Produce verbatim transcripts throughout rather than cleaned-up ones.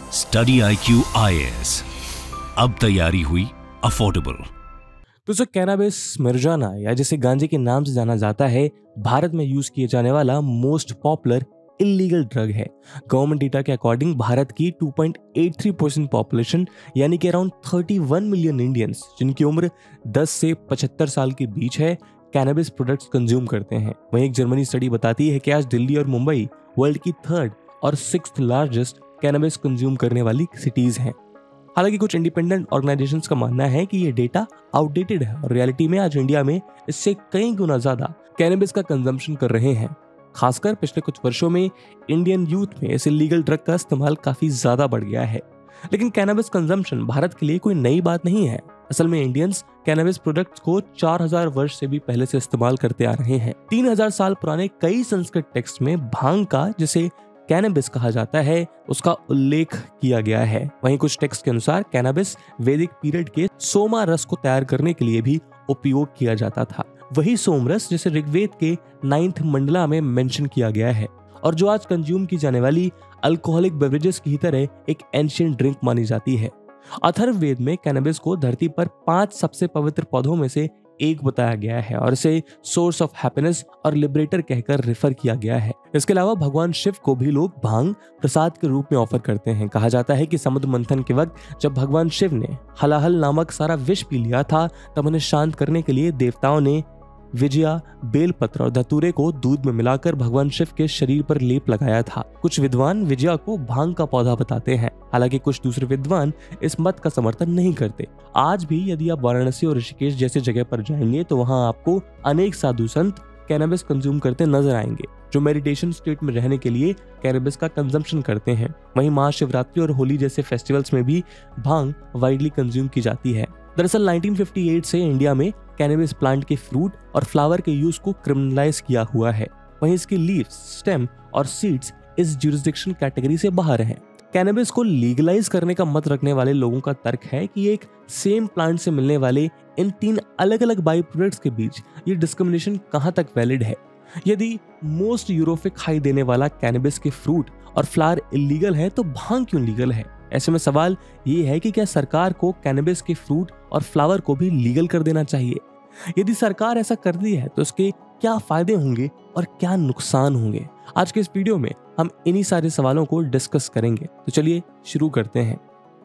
Study I Q I A S, अब तैयारी हुई अफोर्डेबल। दोस्तों, कैनाबिस मिर्जाना या जिसे गांजे के नाम से जाना जाता है, भारत में यूज किए जाने वाला मोस्ट पॉपुलर इलीगल ड्रग है। गवर्नमेंट डेटा के अकॉर्डिंग भारत की two point eight three percent population यानी कि around thirty one million Indians जिनकी उम्र दस से पचहत्तर साल के बीच है, कैनाबिस प्रोडक्ट्स कंज्यूम करते हैं। वहीं एक जर्मनी स्टडी बताती है कि आज दिल्ली और मुंबई वर्ल्ड की थर्ड और सिक्स्थ लार्जेस्ट कैनाबिस कंज्यूम करने वाली सिटीज हैं। हालांकि कुछ इंडिपेंडेंट ऑर्गेनाइजेशंस का मानना है कि ये डेटा आउटडेटेड है और रियलिटी में आज इंडिया में इससे कई गुना ज्यादा कैनाबिस का कंजम्पशन कर रहे हैं। खासकर पिछले कुछ वर्षों में इंडियन यूथ में इस इलीगल ड्रग का इस्तेमाल काफी ज्यादा बढ़ गया है। लेकिन कैनाबिस कंजम्पशन भारत के लिए कोई नई बात नहीं है। असल में इंडियंस कैनाबिस प्रोडक्ट्स को चार हज़ार वर्ष से भी पहले से इस्तेमाल करते आ रहे हैं। तीन हज़ार साल पुराने कई संस्कृत टेक्स्ट में भांग का, जिसे कैनाबिस कहा जाता है, उसका उल्लेख किया गया है। वहीं कुछ टेक्स्ट के अनुसार कैनाबिस वैदिक पीरियड के सोमा रस को तैयार करने के लिए भी उपयोग किया जाता था। वही सोमरस जिसे ऋग्वेद के नाइन्थ मंडला में मेंशन किया गया है और जो आज कंज्यूम की जाने वाली अल्कोहलिक बेवरेजेस की तरह एक एंशिएंट ड्रिंक मानी जाती है। अथर्ववेद में कैनाबिस को धरती पर पांच सबसे पवित्र पौधों में से एक बताया गया है और इसे सोर्स ऑफ हैप्पीनेस और लिबरेटर कहकर रेफर किया गया है। इसके अलावा भगवान शिव को भी लोग भांग प्रसाद के रूप में ऑफर करते हैं। कहा जाता है कि समुद्र मंथन के वक्त जब भगवान शिव ने हलाहल नामक सारा विष पी लिया था, तब उन्हें शांत करने के लिए देवताओं ने विजया, बेलपत्र और धतूरे को दूध में मिलाकर भगवान शिव के शरीर पर लेप लगाया था। कुछ विद्वान विजया को भांग का पौधा बताते हैं, हालांकि कुछ दूसरे विद्वान इस मत का समर्थन नहीं करते। आज भी यदि आप वाराणसी और ऋषिकेश जैसी जगह पर जाएंगे तो वहां आपको अनेक साधु संत कैनाबिस कंज्यूम करते नजर आएंगे, जो मेडिटेशन स्टेट में रहने के लिए कैनाबिस का कंजम्पशन करते हैं। वहीं महाशिवरात्रि और होली जैसे फेस्टिवल्स में भी भांग वाइडली कंज्यूम की जाती है। दरअसल नाइनटीन फिफ्टी एट से इंडिया में कैनाबिस प्लांट के फ्रूट और फ्लावर के यूज को क्रिमिनलाइज किया हुआ है। वहीं इसकी लीव्स, स्टेम और सीड्स इस ज्यूरिसडिक्शन कैटेगरी से बाहर हैं। कैनाबिस को लीगलाइज करने का मत रखने वाले लोगों का तर्क है कि एक सेम प्लांट से मिलने वाले इन तीन अलग अलग बाई प्रोडक्ट्स के बीच ये डिस्क्रिमिनेशन कहां तक वैलिड है। यदि मोस्ट यूरोफिक हाई देने वाला कैनाबिस के फ्रूट और फ्लावर इलीगल है तो भांग क्यों लीगल है? ऐसे में सवाल ये है कि क्या सरकार को कैनाबिस के फ्रूट और फ्लावर को भी लीगल कर देना चाहिए? यदि सरकार ऐसा करती है तो इसके क्या फायदे होंगे और क्या नुकसान होंगे? आज के इस वीडियो में हम इन्हीं सारे सवालों को डिस्कस करेंगे। तो चलिए शुरू करते हैं।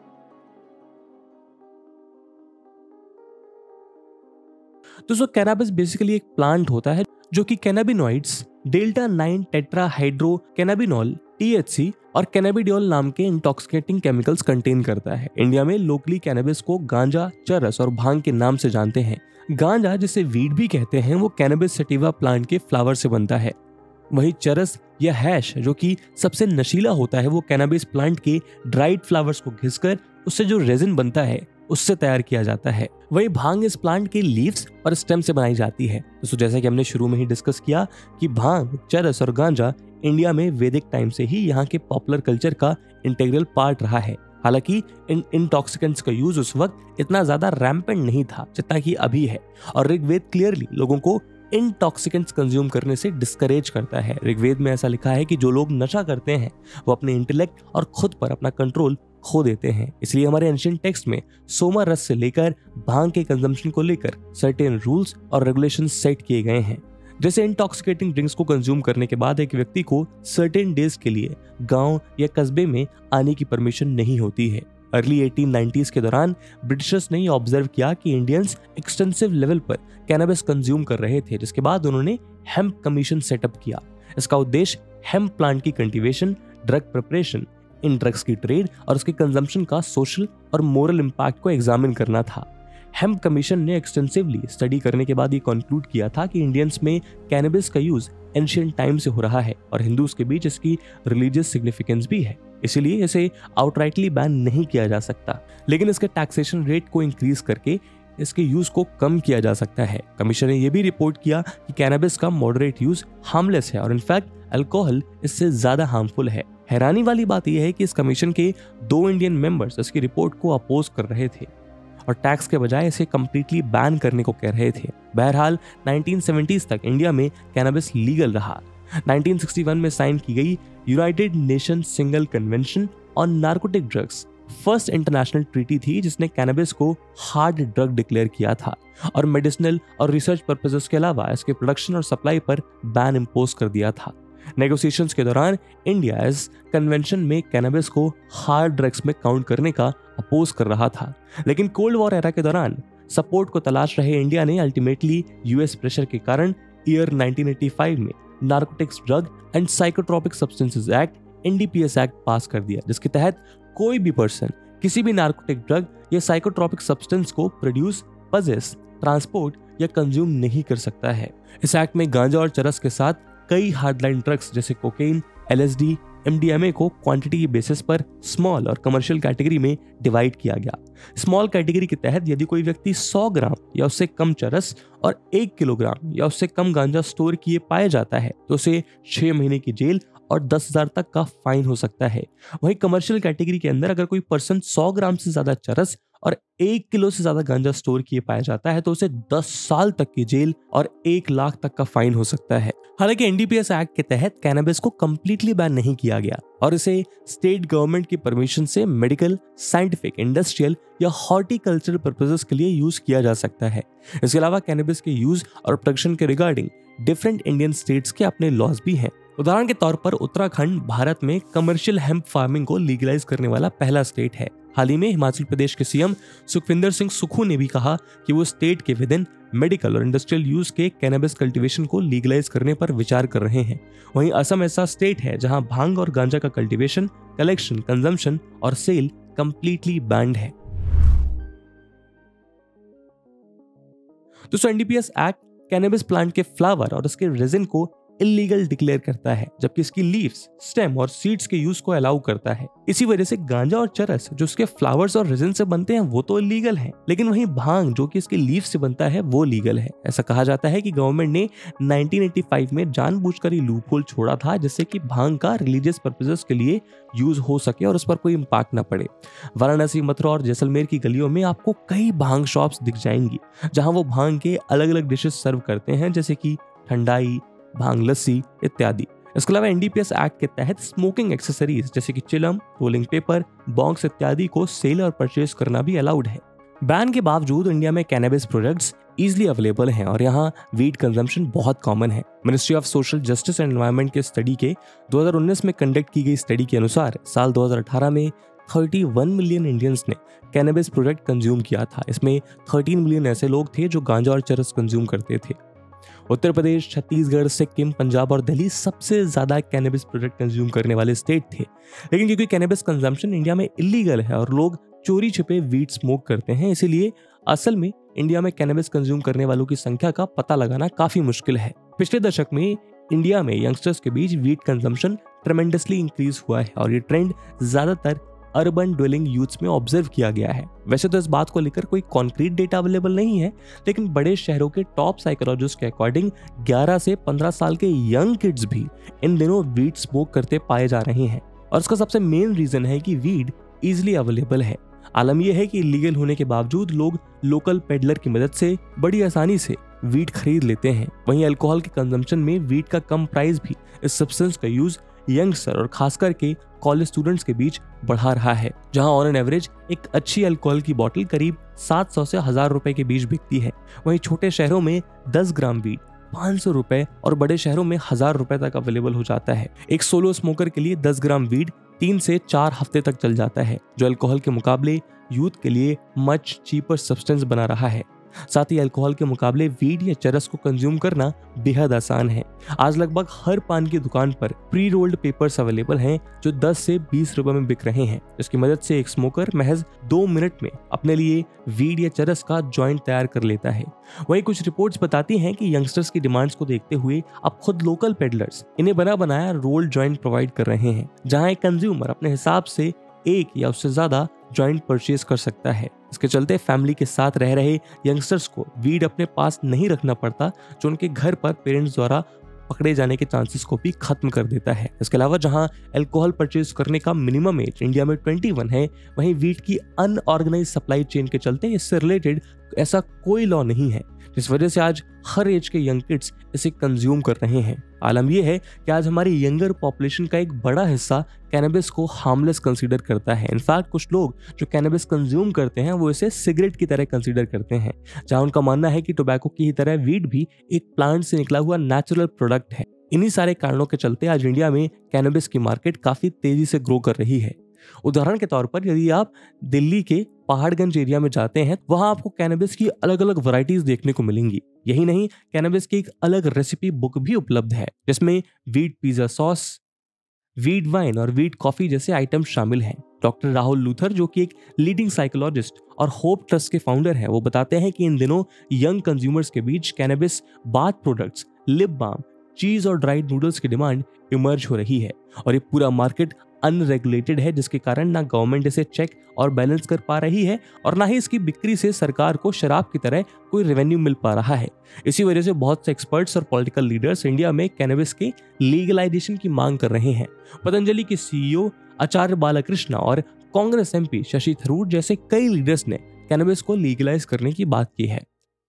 दोस्तों, कैनाबिस बेसिकली एक प्लांट होता है जो कि cannabinoids, delta nine tetrahydrocannabinol, T H C और कैनाबिडियोल नाम के इंटॉक्सिकेटिंग केमिकल्स कंटेन करता है। इंडिया में लोकली कैनाबिस को गांजा, चरस और भांग के नाम से जानते हैं। गांजा, जिसे वीड भी कहते हैं, वो कैनाबिस सटिवा प्लांट के फ्लावर से बनता है। वहीं चरस या हैश, जो कि सबसे नशीला होता है, वो कैनाबिस प्लांट के ड्राइड फ्लावर्स को घिसकर उससे जो रेजिन बनता है उससे तैयार किया जाता है। वही भांग इस प्लांट के लीव्स और स्टेम से बनाई जाती है। तो जैसा कि हमने शुरू में ही डिस्कस किया कि भांग, चरस और गांजा इंडिया में वैदिक टाइम से ही यहाँ के पॉपुलर कल्चर का इंटीग्रल पार्ट रहा है। हालांकि इन इंटॉक्सिकेंट्स का यूज उस वक्त इतना ज्यादा रैम्पेंट नहीं था जितना कि अभी है और ऋग्वेद क्लियरली लोगों को इंटॉक्सिकेंट्स कंज्यूम करने से डिस्करेज करता है। ऋग्वेद में ऐसा लिखा है कि जो लोग नशा करते हैं वो अपने इंटेलेक्ट और खुद पर अपना कंट्रोल खो देते हैं। इसलिए हमारे एंशिएंट टेक्स्ट में सोमा रस से लेकर भांग के कंजम्पशन को लेकर सर्टेन रूल्स और रेगुलेशंस सेट किए गए हैं। जैसे इंटॉक्सिकेटिंग ड्रिंक्स को कंज्यूम करने के बाद एक व्यक्ति को सर्टेन डेज के लिए गांव या कस्बे में आने की परमिशन नहीं होती है। अर्ली एटीन नाइंटीज़ के दौरान ब्रिटिशर्स ने ऑब्जर्व किया कि इंडियंस एक्सटेंसिव लेवल पर कैनाबिस कंज्यूम कर रहे थे, जिसके बाद उन्होंने हेम्प कमीशन सेटअप किया। इसका उद्देश्य हेम्प प्लांट की कल्टीवेशन, ड्रग प्रिपरेशन, इन ड्रग्स की ट्रेड और उसके कंजम्पशन का सोशल और मोरल इम्पैक्ट को एग्जामिन करना था। हेम्प कमीशन ने एक्सटेंसिवली स्टडी करने के बाद ये कंक्लूड किया था कि इंडियंस में कैनाबिस का यूज एंशिएंट टाइम से हो रहा है और हिंदूज के बीच इसकी रिलीजियस सिग्निफिकेंस भी है, इसीलिए इसे आउटराइटली बैन नहीं किया जा सकता, लेकिन इसके टैक्सेशन रेट को इंक्रीज करके इसके यूज को कम किया जा सकता है। कमीशन ने यह भी रिपोर्ट किया कि कैनाबिस का मॉडरेट यूज हार्मलेस है और इनफैक्ट अल्कोहल इससे ज्यादा हार्मफुल है। हैरानी वाली बात यह है कि इस कमीशन के दो इंडियन मेंबर्स इसकी रिपोर्ट को अपोज कर रहे थे और टैक्स के बजाय इसे कंप्लीटली बैन करने को कह रहे थे। बहरहाल नाइनटीन सेवेंटीज़ तक इंडिया में कैनाबिस लीगल रहा। नाइनटीन सिक्सटी वन में साइन की गई united nation single convention on narcotic drugs first international treaty थी जिसने कैनबिस को हार्ड ड्रग डिक्लेयर किया था और मेडिसिनल और रिसर्च पर्पसेस के अलावा इसके प्रोडक्शन और सप्लाई पर बैन इम्पोज कर दिया था। नेगोशिएशंस के दौरान इंडिया इस कन्वेंशन में कैनबिस को हार्ड ड्रग्स में काउंट करने का अपोज कर रहा था, लेकिन कोल्ड वॉर एरा के दौरान सपोर्ट को तलाश रहे इंडिया ने अल्टीमेटली यूएस प्रेशर के कारण ईयर नाइनटीन एटी फाइव में narcotics drug and psychotropic substances act NDPS act pass कर दिया, जिसके तहत कोई भी पर्सन किसी भी नार्कोटिक ड्रग या साइकोट्रोपिक सब्सटेंस को प्रोड्यूस, पजेस, ट्रांसपोर्ट या कंज्यूम नहीं कर सकता है। इस एक्ट में गांजा और चरस के साथ कई हार्डलाइन ड्रग्स जैसे कोकेन, एलएसडी, एमडीएमए को क्वांटिटी की बेसिस पर स्मॉल और कमर्शियल कैटेगरी में डिवाइड किया गया। स्मॉल कैटेगरी के तहत यदि कोई व्यक्ति सौ ग्राम या उससे कम चरस और एक किलोग्राम या उससे कम गांजा स्टोर किए पाया जाता है तो उसे छह महीने की जेल और दस हजार तक का फाइन हो सकता है। वहीं कमर्शियल कैटेगरी के अंदर अगर कोई पर्सन सौ ग्राम से ज्यादा चरस और एक किलो से ज्यादा गांजा स्टोर किए पाया जाता है तो उसे दस साल तक की जेल और एक लाख तक का फाइन हो सकता है। हालांकि एनडीपीएस एक्ट के तहत कैनबिस को कंप्लीटली बैन नहीं किया गया और इसे स्टेट गवर्नमेंट की परमिशन से मेडिकल, साइंटिफिक, इंडस्ट्रियल या हॉर्टिकल्चरल पर्पसेस के लिए यूज किया जा सकता है। इसके अलावा कैनबिस के यूज और प्रोडक्शन के रिगार्डिंग डिफरेंट इंडियन स्टेट्स के अपने लॉज भी हैं। उदाहरण के तौर पर उत्तराखंड भारत में कमर्शियल हेम्प फार्मिंग को लीगलाइज करने वाला पहला स्टेट है। हाल ही में हिमाचल प्रदेश के सीएम सुखविंदर सिंह सुक्खू ने भी कहा कि वो स्टेट के विद इन मेडिकल और इंडस्ट्रियल यूज के कैनबिस कल्टीवेशन को लीगलाइज करने पर विचार कर रहे हैं। वहीं असम ऐसा स्टेट है जहां भांग और गांजा का कल्टीवेशन, कलेक्शन, कंजम्पशन और सेल कंप्लीटली बैंड है। दोस्तों, एनडीपीएस एक्ट कैनबिस प्लांट के फ्लावर और उसके रेजिन को इलीगल डिक्लेयर करता है, जबकि इसकी लीव्स, स्टेम और सीड्स के यूज को अलाउ करता है। इसी वजह से गांजा और चरस जो उसके फ्लावर्स और रेजिन से बनते हैं वो तो इलीगल है, लेकिन वहीं भांग जो कि इसके लीव्स से बनता है वो लीगल है। ऐसा कहा जाता है कि गवर्नमेंट ने नाइनटीन एटी फाइव में जानबूझकर ये लूपहोल छोड़ा था जिससे कि भांग का रिलीजियस पर्पसेस के लिए यूज हो सके और उस पर कोई इम्पैक्ट ना पड़े। वाराणसी, मथुरा और जैसलमेर की गलियों में आपको कई भांग शॉप्स दिख जाएंगी जहां वो भांग के अलग अलग डिशेस सर्व करते हैं, जैसे कि ठंडाई, भांग लस्सी इत्यादि। इसके अलावा एनडीपीएस एक्ट के तहत स्मोकिंग एक्सेसरीज जैसे कि चिलम, रोलिंग पेपर, बॉक्स इत्यादि को सेल और परचेज करना भी अलाउड है। बैन के बावजूद इंडिया में कैनबिस प्रोडक्ट्स इजीली अवेलेबल हैं और यहाँ वीड कंजम्पशन बहुत कॉमन है। Ministry of social justice and environment के स्टडी के दो हज़ार उन्नीस में कंडक्ट की गई स्टडी के अनुसार साल दो हज़ार अठारह में इकतीस मिलियन इंडियंस ने कैनबिस प्रोडक्ट कंज्यूम किया था। इसमें तेरह मिलियन ऐसे लोग थे जो गांजा और चरस कंज्यूम करते थे। उत्तर प्रदेश, छत्तीसगढ़, सिक्किम, पंजाब और दिल्ली सबसे ज्यादा कैनबिस प्रोडक्ट कंज्यूम करने वाले स्टेट थे। लेकिन क्योंकि कैनबिस कंजम्पशन इंडिया में इलीगल है और लोग चोरी छिपे वीड स्मोक करते हैं, इसीलिए असल में इंडिया में कैनबिस कंज्यूम करने वालों की संख्या का पता लगाना काफी मुश्किल है। पिछले दशक में इंडिया में यंगस्टर्स के बीच वीड कंजम्पशन ट्रेमेंडसली इंक्रीज हुआ है और ये ट्रेंड ज्यादातर अर्बन ड्वेलिंग यूथ्स में ऑब्जर्व किया गया है। वैसे तो इस बात को लेकर कोई कॉन्क्रीट डेटा अवेलेबल नहीं है, लेकिन बड़े शहरों के टॉप साइकोलॉजिस्ट के अकॉर्डिंग ग्यारह से पंद्रह साल के यंग किड्स भी इन दिनों वीड स्मोक करते पाए जा रहे हैं और इसका सबसे मेन रीजन है कि वीड इजीली अवेलेबल है। आलम यह है कि इलीगल होने के बावजूद लोग लोकल पेडलर की मदद से बड़ी आसानी से वीड खरीद लेते हैं। वहीं अल्कोहल के कंजम्पशन में वीड का कम प्राइस भी इस सब्सटेंस का यूज यंगस्टर और खासकर के कॉलेज स्टूडेंट्स के बीच बढ़ा रहा है, जहां ऑन एन एवरेज एक अच्छी अल्कोहल की बोतल करीब सात सौ से हजार रुपए के बीच बिकती है। वहीं छोटे शहरों में दस ग्राम वीड पाँच सौ रुपए और बड़े शहरों में हजार रुपए तक अवेलेबल हो जाता है। एक सोलो स्मोकर के लिए दस ग्राम वीड तीन से चार हफ्ते तक चल जाता है, जो अल्कोहल के मुकाबले यूथ के लिए मच चीपर सब्सटेंस बना रहा है। साथ ही अल्कोहल के मुकाबले वीड या चरस को कंज्यूम करना बेहद आसान है। आज लगभग हर पान की दुकान पर प्री रोल्ड पेपर्स अवेलेबल हैं जो दस से बीस रुपए में बिक रहे हैं, जिसकी मदद से एक स्मोकर महज दो मिनट में अपने लिए वीड या चरस का जॉइंट तैयार कर लेता है। वहीं कुछ रिपोर्ट्स बताती हैं कि यंगस्टर्स की डिमांड्स को देखते हुए अब खुद लोकल पेडलर्स इन्हें बना बनाया रोल्ड जॉइंट प्रोवाइड कर रहे हैं, जहां एक कंज्यूमर अपने हिसाब से एक या उससे ज्यादा जॉइंट परचेज कर सकता है। इसके चलते फैमिली के साथ रह रहे यंगस्टर्स को वीड अपने पास नहीं रखना पड़ता, जो उनके घर पर पेरेंट्स द्वारा पकड़े जाने के चांसेस को भी खत्म कर देता है। इसके अलावा जहां अल्कोहल परचेज करने का मिनिमम एज इंडिया में इक्कीस है, वहीं वीड की अनऑर्गेनाइज सप्लाई चेन के चलते इससे रिलेटेड ऐसा कोई लॉ नहीं है जिस वजह से आज हर एज के यंग किड्स इसे कंज्यूम कर रहे हैं। आलम यह है कि आज हमारी यंगर पॉपुलेशन का एक बड़ा हिस्सा कैनबिस को हार्मलेस कंसीडर करता है। इनफैक्ट कुछ लोग जो कैनबिस कंज्यूम करते हैं वो इसे सिगरेट की तरह कंसीडर करते हैं, जहां उनका मानना है कि टोबैको की ही तरह वीड भी एक प्लांट से निकला हुआ नेचुरल प्रोडक्ट है। इन्हीं सारे कारणों के चलते आज इंडिया में कैनबिस की मार्केट काफी तेजी से ग्रो कर रही है। उदाहरण के तौर पर यदि आप दिल्ली के पहाड़गंज एरिया में जाते हैं, वहां आपको कैनबिस की अलग अलग वैरायटीज देखने को मिलेंगी। यही नहीं, कैनबिस की एक अलग रेसिपी बुक भी उपलब्ध है जिसमें weed pizza sauce, weed wine और वीट कॉफी जैसे आइटम शामिल हैं। डॉक्टर राहुल लूथर, जो कि एक लीडिंग साइकोलॉजिस्ट और होप ट्रस्ट के फाउंडर हैं, वो बताते हैं कि इन दिनों यंग कंज्यूमर्स के बीच cannabis bath products, lip balm, cheese और ड्राइड नूडल्स की डिमांड इमर्ज हो रही है और ये पूरा मार्केट अनरेगुलेटेड है, जिसके कारण ना गवर्नमेंट इसे चेक और बैलेंस कर पा रही है और ना ही इसकी बिक्री से सरकार को शराब की तरह कोई रेवेन्यू मिल पा रहा है। इसी वजह से बहुत से एक्सपर्ट्स और पॉलिटिकल लीडर्स इंडिया में कैनबिस के लीगलाइजेशन की मांग कर रहे हैं। पतंजलि के सीईओ आचार्य बालकृष्ण और कांग्रेस एमपी शशि थरूर जैसे कई लीडर्स ने कैनबिस को लीगलाइज करने की बात की है।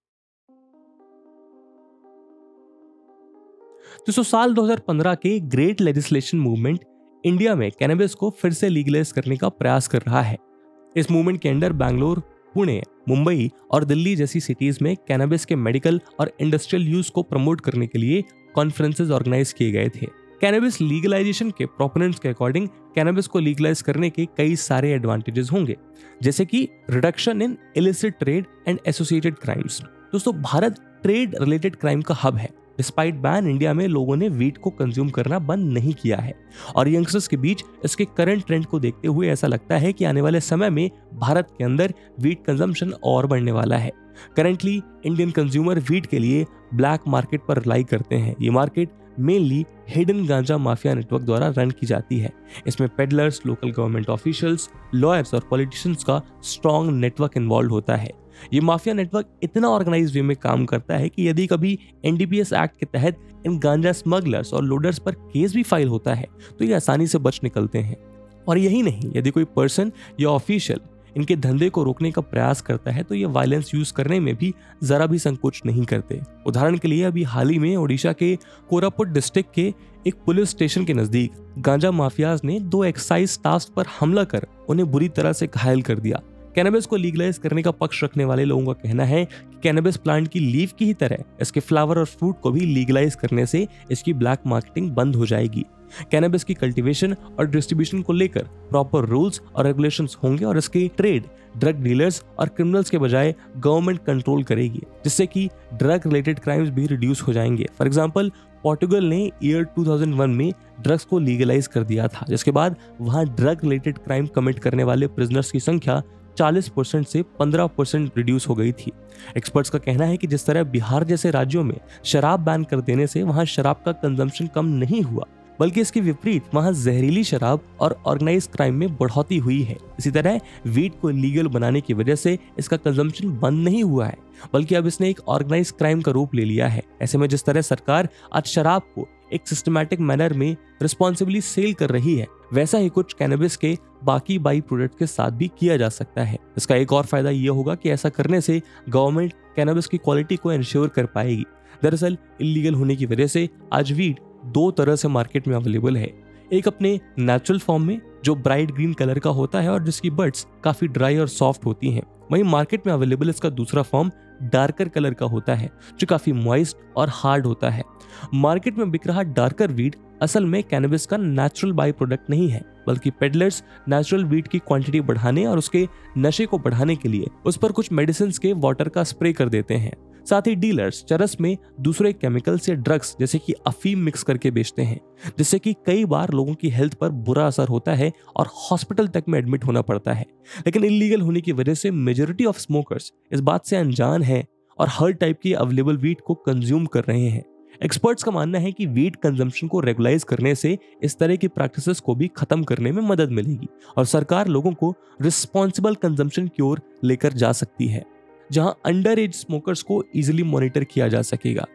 तो साल दो हज़ार पंद्रह के ग्रेट लेजिस्लेशन मूवमेंट इंडिया में कैनबिस को फिर से लीगलाइज करने का प्रयास कर रहा है। इस मूवमेंट के अंडर बैंगलोर, पुणे, मुंबई और दिल्ली जैसी सिटीज में कैनबिस के मेडिकल और इंडस्ट्रियल यूज को प्रमोट करने के लिए कॉन्फ्रेंसेस ऑर्गेनाइज किए गए थे। कैनबिस लीगलाइजेशन के प्रोपोनेंट्स के अकॉर्डिंग कैनबिस को लीगलाइज करने के कई सारे एडवांटेजेस होंगे, जैसे कि reduction in illicit trade and associated crimes. दोस्तों, भारत ट्रेड रिलेटेड क्राइम का हब है। डिस्पाइट बैन, इंडिया में लोगों ने वीट को कंज्यूम करना बंद नहीं किया है और यंगस्टर्स के बीच इसके करंट ट्रेंड को देखते हुए ऐसा लगता है कि आने वाले समय में भारत के अंदर वीट कंजम्पशन और बढ़ने वाला है। करंटली इंडियन कंज्यूमर वीट के लिए ब्लैक मार्केट पर रिलाई करते हैं। ये मार्केट मेनली हिडन गांजा माफिया नेटवर्क द्वारा रन की जाती है। इसमें peddlers, local government officials, lawyers और पॉलिटिशियंस का स्ट्रॉन्ग नेटवर्क इन्वॉल्व होता है। ये माफिया नेटवर्क इतना ऑर्गेनाइज्ड वे में काम करता है कि यदि कभी एनडीपीएस एक्ट के तहत इन गांजा स्मगलर्स और लोडर्स पर केस भी फाइल होता है तो ये आसानी से बच निकलते हैं। और यही नहीं, यदि कोई पर्सन या ऑफिशियल इनके धंधे को रोकने का प्रयास करता है तो ये वायलेंस यूज करने में भी जरा भी संकोच नहीं करते। उदाहरण के लिए अभी हाल ही में ओडिशा के कोरापुट डिस्ट्रिक्ट के एक पुलिस स्टेशन के नजदीक गांजा माफियाज ने दो एक्साइज स्टाफ पर हमला कर उन्हें बुरी तरह से घायल कर दिया। कैनबिस को लीगलाइज करने का पक्ष रखने वाले लोगों का कहना है कि कैनबिस प्लांट की लीफ की ही तरह इसके फ्लावर और फ्रूट को भी लीगलाइज करने से इसकी ब्लैक मार्केटिंग बंद हो जाएगी। कैनबिस की कल्टीवेशन और डिस्ट्रीब्यूशन को लेकर प्रॉपर रूल्स और रेगुलेशंस होंगे और इसके ट्रेड ड्रग डीलर्स और क्रिमिनल्स के बजाय गवर्नमेंट कंट्रोल करेगी, जिससे कि ड्रग रिलेटेड क्राइम्स भी रिड्यूस हो जाएंगे। फॉर एग्जांपल, पोर्टुगल ने ईयर दो हज़ार एक में ड्रग्स को लीगलाइज कर दिया था, जिसके बाद वहां ड्रग रिलेटेड क्राइम कमिट करने वाले प्रिजनर्स की संख्या चालीस परसेंट से पंद्रह परसेंट रिड्यूस हो गई थी। एक्सपर्ट्स का कहना है कि जिस तरह बिहार जैसे राज्यों में शराब बैन कर देने से वहां शराब का कंजम्पशन कम नहीं हुआ, बल्कि इसके विपरीत वहां जहरीली शराब और ऑर्गेनाइज्ड क्राइम में बढ़ोतरी हुई है। इसी तरह वीट को लीगल बनाने की वजह से इसका कंजम्पशन बंद नहीं हुआ है, बल्कि अब इसने एक ऑर्गेनाइज्ड क्राइम का रूप ले लिया है। ऐसे में जिस तरह सरकार आज शराब को एक सिस्टमैटिक मैनर में रिस्पॉन्सिबली सेल कर रही है, वैसा ही कुछ कैनबिस के बाकी बाई प्रोडक्ट के साथ भी किया जा सकता है। इसका एक और फायदा यह होगा कि ऐसा करने से गवर्नमेंट कैनबिस की क्वालिटी को इंश्योर कर पाएगी। दरअसल इलीगल होने की वजह से आज वीट दो तरह से मार्केट में अवेलेबल है। एक अपने नेचुरल फॉर्म में जो ब्राइट ग्रीन कलर का होता है और जिसकी बड्स काफी ड्राई और सॉफ्ट होती हैं। वहीं मार्केट में अवेलेबल इसका दूसरा फॉर्म डार्कर कलर का होता है जो काफी मॉइस्ट और हार्ड होता है। मार्केट में बिक रहा डार्कर वीट असल में कैनबिस का नेचुरल बाई प्रोडक्ट नहीं है, बल्कि पेडलर्स नेचुरल वीट की क्वांटिटी बढ़ाने और उसके नशे को बढ़ाने के लिए उस पर कुछ मेडिसिन के वाटर का स्प्रे कर देते हैं। साथ ही डीलर्स चरस में दूसरे केमिकल्स या ड्रग्स जैसे कि अफीम मिक्स करके बेचते हैं, जिससे कि कई बार लोगों की हेल्थ पर बुरा असर होता है और हॉस्पिटल तक में एडमिट होना पड़ता है। लेकिन इलीगल होने की वजह से मेजॉरिटी ऑफ स्मोकर्स इस बात से अनजान है और हर टाइप की अवेलेबल वीट को कंज्यूम कर रहे हैं। एक्सपर्ट्स का मानना है कि वीट कंजम्पशन को रेगुलाइज करने से इस तरह की प्रैक्टिसेस को भी खत्म करने में मदद मिलेगी और सरकार लोगों को रिस्पॉन्सिबल कंजम्पशन की ओर लेकर जा सकती है, जहां अंडर एज स्मोकर्स को इजीली मॉनिटर किया जा सकेगा।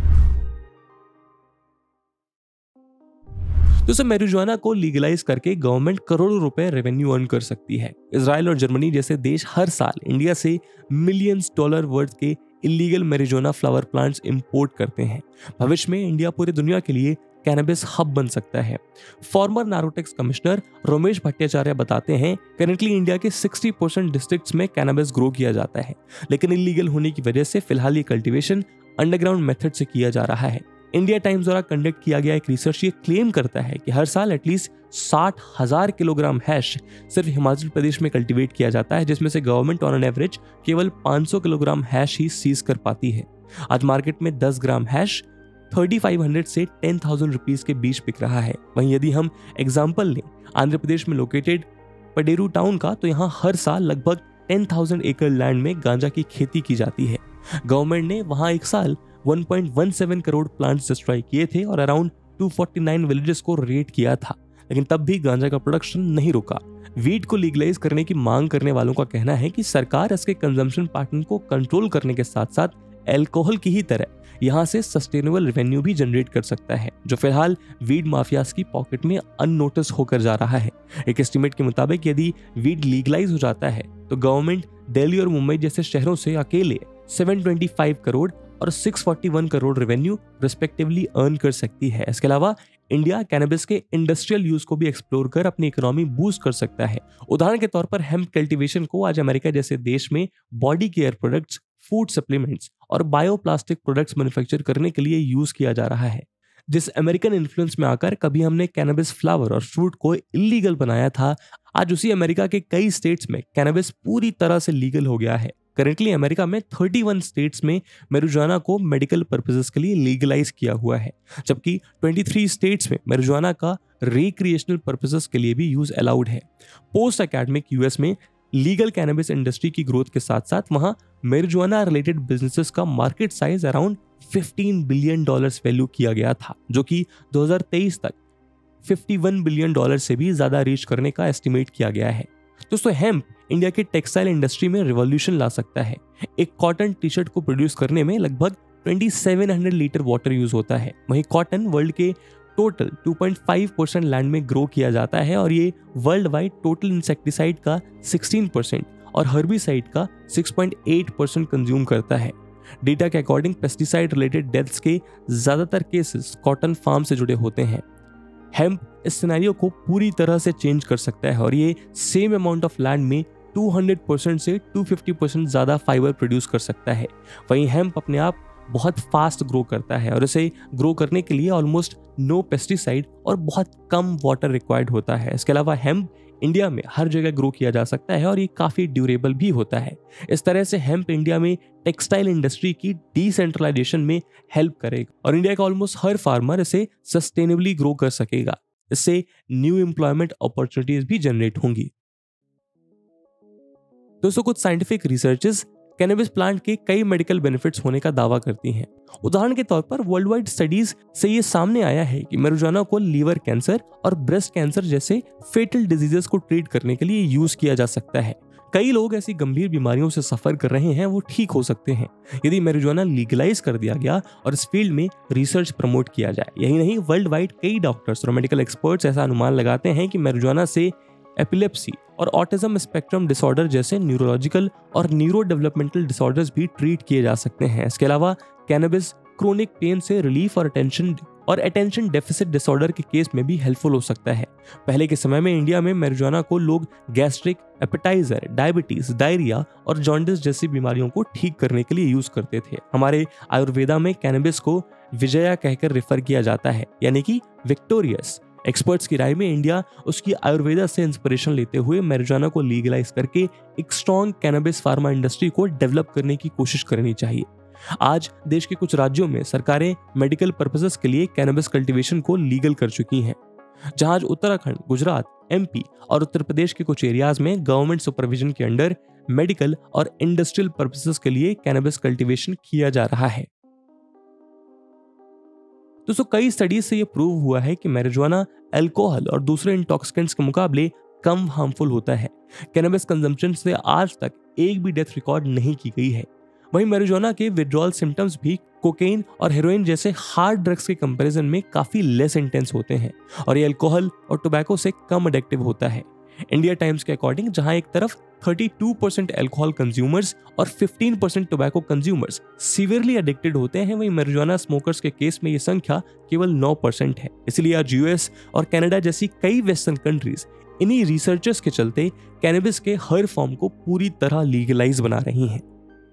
तो मैरिजुआना को लीगलाइज करके गवर्नमेंट करोड़ों रुपए रेवेन्यू अर्न कर सकती है। इजराइल और जर्मनी जैसे देश हर साल इंडिया से मिलियंस डॉलर वर्थ के illegal marijuana flower plants import करते हैं। भविष्य में इंडिया पूरी दुनिया के लिए कैनबिस हब बन सकता है। Former narcotics commissioner Ramesh Bhattacharya बताते हैं, करेंटली इंडिया के साठ परसेंट डिस्ट्रिक्ट्स में कैनबिस ग्रो किया जाता है, लेकिन इलीगल होने की वजह से फिलहाल ये कल्टीवेशन अंडरग्राउंड मेथड से किया जा रहा है। इंडिया टाइम्स द्वारा कंडक्ट किया गया एक रिसर्च ये क्लेम करता है कि हर साल एटलीस्ट साठ हजार किलोग्राम हैश सिर्फ हिमाचल प्रदेश में कल्टीवेट किया जाता है, जिसमें से गवर्नमेंट ऑन एन एवरेज केवल पाँच सौ किलोग्राम हैश ही सीज कर पाती है। आज मार्केट में दस gram hash thirty five hundred से टेन थाउजेंड रुपीज के बीच बिक रहा है। वहीं यदि हम एग्जाम्पल लें आंध्र प्रदेश में लोकेटेड पडेरू टाउन का, तो यहाँ हर साल लगभग टेन थाउजेंड एकड़ लैंड में गांजा की खेती की जाती है। गवर्नमेंट ने वहां एक साल one point one seven crore plants destroy किए थे और around two forty nine villages को रेड किया था, लेकिन तब भी गांजा का प्रोडक्शन नहीं रुका। वीड को लीगलाइज करने की मांग करने वालों का कहना है कि सरकार इसके कंजम्पशन पैटर्न को कंट्रोल करने के साथ साथ एल्कोहल की ही तरह यहां से सस्टेनेबल रेवेन्यू भी जनरेट कर सकता है, जो फिलहाल वीड माफियाज की पॉकेट में अननोटिस होकर जा रहा है। एक एस्टिमेट के मुताबिक यदि वीड लीगलाइज हो जाता है तो गवर्नमेंट दिल्ली और मुंबई जैसे शहरों से अकेले सात सौ पच्चीस करोड़ और छह सौ इकतालीस करोड़ रेवेन्यू रिस्पेक्टिवली अर्न कर सकती है। इसके अलावा इंडिया कैनबिस के इंडस्ट्रियल यूज को भी एक्सप्लोर कर अपनी इकोनॉमी बूस्ट कर सकता है। उदाहरण के तौर पर हेम्प कल्टीवेशन को आज अमेरिका जैसे देश में body care products, food supplements और बायोप्लास्टिक प्रोडक्ट्स मैन्युफैक्चर करने के लिए यूज किया जा रहा है। जिस अमेरिकन इन्फ्लुएंस में आकर कभी हमने कैनबिस फ्लावर और फ्रूट को इलीगल बनाया था, आज उसी अमेरिका के कई स्टेट्स में कैनबिस पूरी तरह से लीगल हो गया है। करेंटली अमेरिका में इकतीस स्टेट्स में मैरिजुआना को मेडिकल पर्पसेस के लिए लीगलाइज किया हुआ है, जबकि तेईस स्टेट्स में मैरिजुआना का रिक्रिएशनल पर्पसेस के लिए भी यूज अलाउड है। पोस्ट एकेडमिक यूएस में लीगल कैनबिस इंडस्ट्री की ग्रोथ के साथ साथ वहां मैरिजुआना रिलेटेड बिजनेसेस का मार्केट साइज अराउंड पंद्रह बिलियन डॉलर्स वैल्यू किया गया था, जो कि दो हज़ार तेईस तक इक्यावन बिलियन डॉलर से भी ज्यादा रीच करने का एस्टिमेट किया गया है। दोस्तों, हेम्प इंडिया के टेक्सटाइल इंडस्ट्री में रिवॉल्यूशन ला सकता है। एक कॉटन टी शर्ट को प्रोड्यूस करने में लगभग सत्ताईस सौ लीटर वाटर यूज होता है। वहीं कॉटन वर्ल्ड के total two point five percent land में ग्रो किया जाता है और ये वर्ल्ड वाइड टोटल इंसेक्टिसाइड का सोलह परसेंट और हर्बिसाइड का six point eight percent consume करता है। डेटा के अकॉर्डिंग पेस्टिसाइड रिलेटेड डेथ्स के ज्यादातर केसेस कॉटन फार्म से जुड़े होते हैं। हेम्प इस सिनेरियो को पूरी तरह से चेंज कर सकता है और ये सेम अमाउंट ऑफ लैंड में दो सौ परसेंट से दो सौ पचास परसेंट ज्यादा फाइबर प्रोड्यूस कर सकता है। वहीं हेम्प अपने आप बहुत फास्ट ग्रो करता है और इसे ग्रो करने के लिए ऑलमोस्ट नो पेस्टिसाइड और बहुत कम वाटर रिक्वायर्ड होता है। इसके अलावा हेम्प इंडिया में हर जगह ग्रो किया जा सकता है और ये काफी ड्यूरेबल भी होता है। इस तरह से हेम्प इंडिया में टेक्सटाइल इंडस्ट्री की डिसेंट्रलाइजेशन में हेल्प करेगा और इंडिया का ऑलमोस्ट हर फार्मर इसे सस्टेनेबली ग्रो कर सकेगा। इससे न्यू एम्प्लॉयमेंट अपॉर्चुनिटीज भी जनरेट होंगी। दोस्तों, कुछ साइंटिफिक रिसर्चेस कैनबिस प्लांट के कई मेडिकल बेनिफिट्स होने का दावा करती हैं। उदाहरण के तौर पर वर्ल्ड वाइड स्टडीज से ये सामने आया है कि मैरिजुआना को लीवर कैंसर और ब्रेस्ट कैंसर जैसे फेटल डिजीजेस को ट्रीट करने के लिए यूज किया जा सकता है। कई लोग ऐसी गंभीर बीमारियों से सफर कर रहे हैं, वो ठीक हो सकते हैं यदि मैरिजुआना लीगलाइज कर दिया गया और इस फील्ड में रिसर्च प्रमोट किया जाए। यही नहीं, वर्ल्ड वाइड कई डॉक्टर्स और मेडिकल एक्सपर्ट्स ऐसा अनुमान लगाते हैं कि मैरिजुआना से एपिलेप्सी और ऑटिज्म स्पेक्ट्रम डिसऑर्डर जैसे न्यूरोलॉजिकल और न्यूरो डेवलपमेंटल डिसऑर्डर्स भी ट्रीट किए जा सकते हैं। इसके अलावा कैनबिस क्रोनिक पेन से रिलीफ और अटेंशन और अटेंशन डेफिसिट डिसऑर्डर के केस में भी हेल्पफुल हो सकता है। पहले के समय में इंडिया में मैरिजुआना को लोग गैस्ट्रिक, एपेटाइजर, डायबिटीज, डायरिया और जॉन्डिस जैसी बीमारियों को ठीक करने के लिए यूज करते थे। हमारे आयुर्वेदा में कैनबिस को विजया कहकर रेफर किया जाता है, यानी कि विक्टोरियस। एक्सपर्ट्स की राय में इंडिया उसकी आयुर्वेदा से इंस्पिरेशन लेते हुए मैरिजुआना को लीगलाइज करके एक स्ट्रॉन्ग कैनबिस फार्मा इंडस्ट्री को डेवलप करने की कोशिश करनी चाहिए। आज देश के कुछ राज्यों में सरकारें मेडिकल पर्पसेस के लिए कैनबिस कल्टीवेशन को लीगल कर चुकी हैं, जहां उत्तराखंड, गुजरात, एमपी और उत्तर प्रदेश के कुछ एरियाज में गवर्नमेंट सुपरविजन के अंडर मेडिकल और इंडस्ट्रियल पर्पसेस के लिए कैनबिस कल्टीवेशन किया जा रहा है। दोस्तों, कई स्टडीज से यह प्रूव हुआ है कि मैरिजुआना अल्कोहल और दूसरे इंटॉक्सिकेंट्स के मुकाबले कम हार्मफुल होता है। कैनबिस कंजम्पशन से आज तक एक भी डेथ रिकॉर्ड नहीं की गई है। वहीं मैरिजुआना के विड्रॉल सिम्टम्स भी कोकेन और हेरोइन जैसे हार्ड ड्रग्स के कंपैरिजन में काफी लेस इंटेंस होते हैं और ये अल्कोहल और टोबैको से कम एडिक्टिव होता है। इंडिया टाइम्स के अकॉर्डिंग जहां एक तरफ बत्तीस परसेंट अल्कोहल कंज्यूमर्स और पंद्रह परसेंट टोबैको कंज्यूमर्स सीवियरली एडिक्टेड होते हैं, वहीं marijuana स्मोकर्स के केस में ये संख्या केवल नौ परसेंट है। इसलिए आज यूएस और कनाडा जैसी कई वेस्टर्न कंट्रीज इन्हीं रिसर्चर्स के चलते कैनबिस के हर फॉर्म को पूरी तरह लीगलाइज बना रही हैं।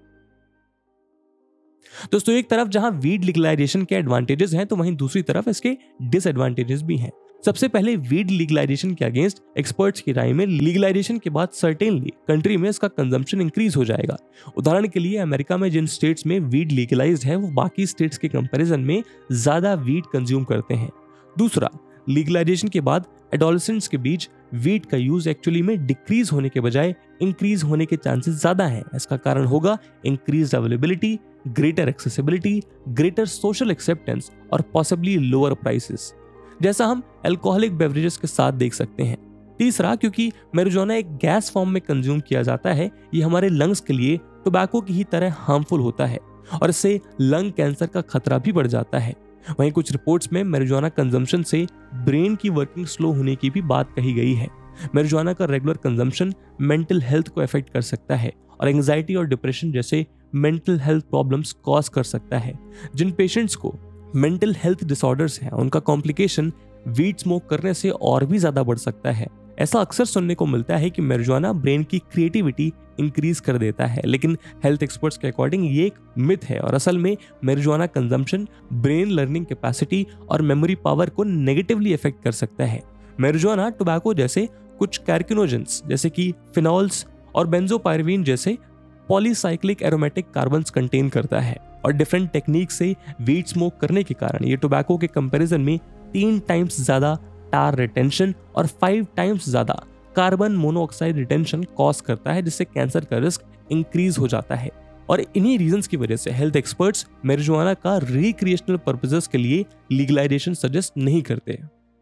दोस्तों, एक तरफ जहां वीड लीगलाइजेशन के एडवांटेजेस हैं तो वहीं दूसरी तरफ इसके डिसएडवांटेजेस भी हैं। सबसे पहले वीड लीगलाइजेशन के अगेंस्ट एक्सपर्ट्स की राय में लीगलाइजेशन के बाद सर्टेनली कंट्री में इसका कंजम्पशन इंक्रीज हो जाएगा। उदाहरण के लिए अमेरिका में जिन स्टेट्स में वीड लीगलाइज्ड है वो बाकी स्टेट्स के कंपैरिजन में ज्यादा वीड कंज्यूम करते हैं। दूसरा, लीगलाइजेशन के बाद एडोलेसेंट्स के बीच वीड का यूज एक्चुअली में डिक्रीज होने के बजाय इंक्रीज होने के चांसेस ज्यादा हैं। इसका कारण होगा increased availability, greater accessibility, greater social acceptance और पॉसिबली लोअर प्राइसेस, जैसा हम अल्कोहलिक बेवरेजेस के साथ देख सकते हैं। तीसरा, क्योंकि marijuana एक गैस फॉर्म में कंज्यूम किया जाता है, ये हमारे लंग्स के लिए टोबैको की ही तरह हार्मफुल होता है और इससे लंग कैंसर का खतरा भी बढ़ जाता है। वहीं कुछ रिपोर्ट्स में marijuana कंजम्पशन से ब्रेन की वर्किंग स्लो होने की भी बात कही गई है। marijuana का रेगुलर कंजम्पशन मेंटल हेल्थ को अफेक्ट कर सकता है और एंजाइटी और डिप्रेशन जैसे मेंटल हेल्थ प्रॉब्लम्स कॉज कर सकता है। जिन पेशेंट्स को मेंटल हेल्थ डिसऑर्डर्स हैं उनका कॉम्प्लिकेशन वीड स्मोक करने से और भी ज्यादा बढ़ सकता है। ऐसा अक्सर सुनने को मिलता है कि marijuana ब्रेन की क्रिएटिविटी इंक्रीज कर देता है, लेकिन हेल्थ एक्सपर्ट्स के अकॉर्डिंग ये एक मिथ है और असल में marijuana consumption brain learning capacity और मेमोरी पावर को नेगेटिवली अफेक्ट कर सकता है। marijuana टोबैको जैसे कुछ कैर्किनोजेंस जैसे कि फिनॉल्स और बेंजोपायरवीन जैसे पॉलीसाइक्लिक एरोमेटिक कार्बन्स कंटेन करता है और डिफरेंट टेक्निक से वीड स्मोक करने के कारण ये टोबैको के कंपैरिजन में तीन टाइम्स ज्यादा टार रिटेंशन और फाइव टाइम्स ज्यादा कार्बन मोनोऑक्साइड रिटेंशन कॉज करता है, जिससे कैंसर का रिस्क इंक्रीज हो जाता है। और इन्हीं रीजंस की वजह से हेल्थ एक्सपर्ट्स marijuana का रिक्रिएशनल पर्पसेस के लिए लीगलाइजेशन सजेस्ट नहीं करते।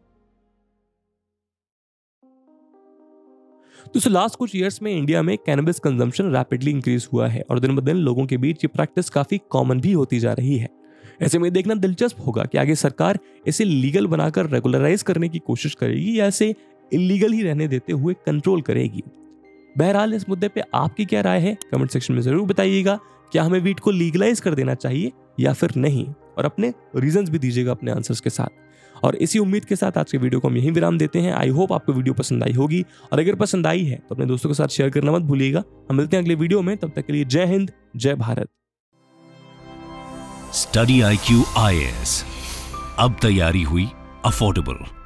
तो लास्ट कुछ ईयर्स में इंडिया में कैनबिस कंजम्पशन रैपिडली इंक्रीज हुआ है और दिन ब दिन लोगों के बीच ये प्रैक्टिस काफी कॉमन भी होती जा रही है। ऐसे में देखना दिलचस्प होगा कि आगे सरकार इसे लीगल बनाकर रेगुलराइज करने की कोशिश करेगी या इसे इलीगल ही रहने देते हुए कंट्रोल करेगी। बहरहाल इस मुद्दे पे आपकी क्या राय है कमेंट सेक्शन में जरूर बताइएगा। क्या हमें वीड को लीगलाइज कर देना चाहिए या फिर नहीं, और अपने रीजंस भी दीजिएगा अपने आंसर्स के साथ। और इसी उम्मीद के साथ आज के वीडियो को हम यहीं विराम देते हैं। आई होप आपको वीडियो पसंद आई होगी और अगर पसंद आई है तो अपने दोस्तों के साथ शेयर करना मत भूलिएगा। हम मिलते हैं अगले वीडियो में, तब तक के लिए जय हिंद, जय Bharat. Study I Q I A S अब तैयारी हुई अफोर्डेबल।